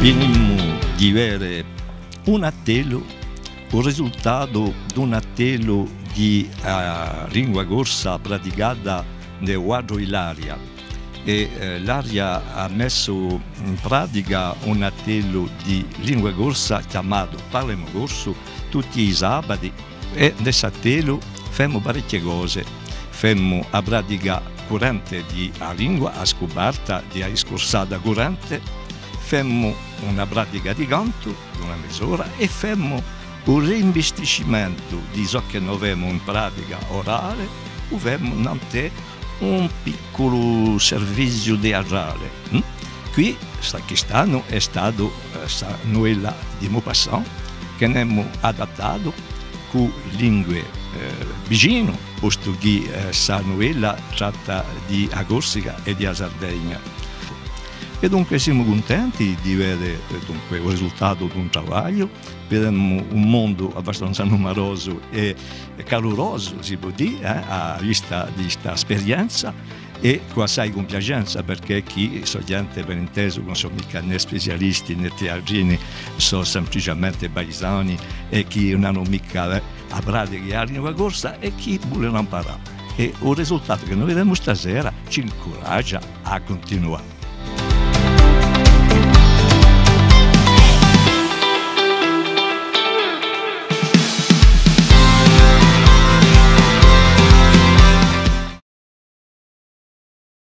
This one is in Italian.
Venimmo di avere un attello, il risultato di un attello di lingua corsa praticata nel quadro dell'aria. L'Aria ha messo in pratica un attello di lingua corsa chiamato Parliamo Corso tutti i sabati, e nel attello facciamo parecchie cose. Facciamo a pratica corrente di a lingua, a scoperta di a scorsata corrente, facciamo una pratica di canto di una mezz'ora e facciamo un reinvestimento di ciò che noi abbiamo in pratica orale, o facciamo un piccolo servizio teatrale. Qui quest'anno è stato Noella di Maupassant, che abbiamo adattato con lingue vicino, posto che sa Noella tratta di Corsica e di Sardegna. E dunque siamo contenti di vedere il risultato di un lavoro. Vediamo un mondo abbastanza numeroso e caloroso, si può dire, a vista di questa esperienza, e con assai compiacenza, perché chi sono gente per inteso non sono mica né specialisti né teatrini, sono semplicemente paesani, e chi non hanno mica a pratica la lingua corsa e chi vogliono imparare. E il risultato che noi vediamo stasera ci incoraggia a continuare.